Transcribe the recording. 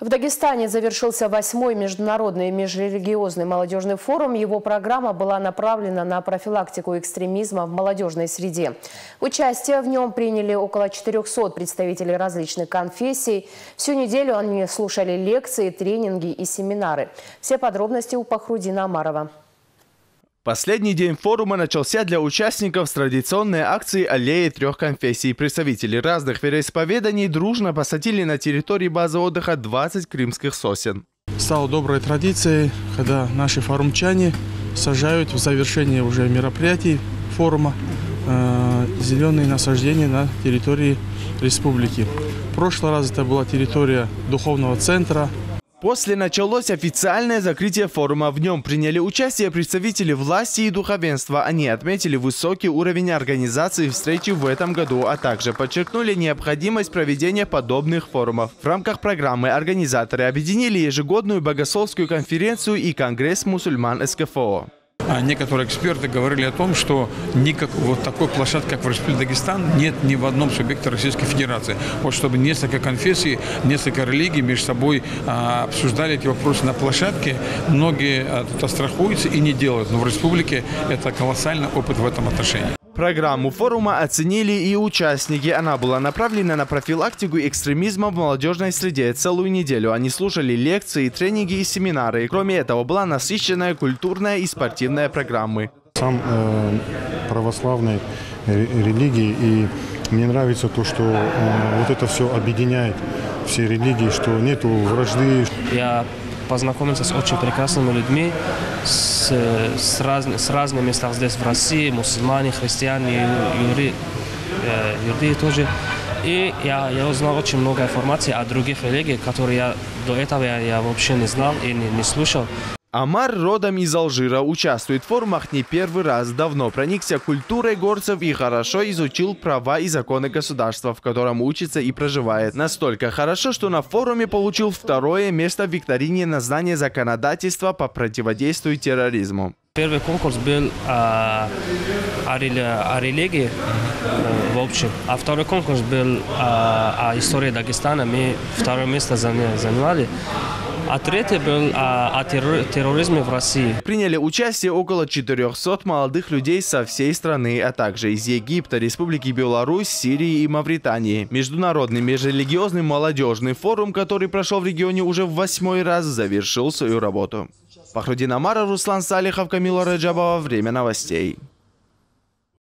В Дагестане завершился 8-й международный межрелигиозный молодежный форум. Его программа была направлена на профилактику экстремизма в молодежной среде. Участие в нем приняли около 400 представителей различных конфессий. Всю неделю они слушали лекции, тренинги и семинары. Все подробности у Пахрудина Амарова. Последний день форума начался для участников с традиционной акции «Аллеи трех конфессий». Представители разных вероисповеданий дружно посадили на территории базы отдыха 20 крымских сосен. Стало доброй традицией, когда наши форумчане сажают в завершении уже мероприятий форума зеленые насаждения на территории республики. В прошлый раз это была территория духовного центра. После началось официальное закрытие форума. В нем приняли участие представители власти и духовенства. Они отметили высокий уровень организации встречи в этом году, а также подчеркнули необходимость проведения подобных форумов. В рамках программы организаторы объединили ежегодную богословскую конференцию и конгресс мусульман СКФО. Некоторые эксперты говорили о том, что вот такой площадки, как в Республике Дагестан, нет ни в одном субъекте Российской Федерации. Вот чтобы несколько конфессий, несколько религий между собой обсуждали эти вопросы на площадке, многие тут страхуются и не делают. Но в республике это колоссальный опыт в этом отношении. Программу форума оценили и участники. Она была направлена на профилактику экстремизма в молодежной среде. Целую неделю они слушали лекции, тренинги и семинары. Кроме этого, была насыщенная культурная и спортивная программы. Сам православной религии, и мне нравится то, что вот это все объединяет все религии, что нету вражды. Я познакомился с очень прекрасными людьми, с разных местах здесь в России, мусульмане, христиане, юрии тоже. И я узнал очень много информации о других религиях, которые до этого я вообще не знал и не слушал. Амар родом из Алжира, участвует в форумах не первый раз. Давно проникся культурой горцев и хорошо изучил права и законы государства, в котором учится и проживает. Настолько хорошо, что на форуме получил 2-е место в викторине на знание законодательства по противодействию терроризму. Первый конкурс был о религии в общем, а второй конкурс был о истории Дагестана. Мы 2-е место занимали. А третий был о терроризме в России. Приняли участие около 400 молодых людей со всей страны, а также из Египта, Республики Беларусь, Сирии и Мавритании. Международный межрелигиозный молодежный форум, который прошел в регионе уже в 8-й раз, завершил свою работу. Пахрудин Амаров, Руслан Салихов, Камила Раджабова. Время новостей.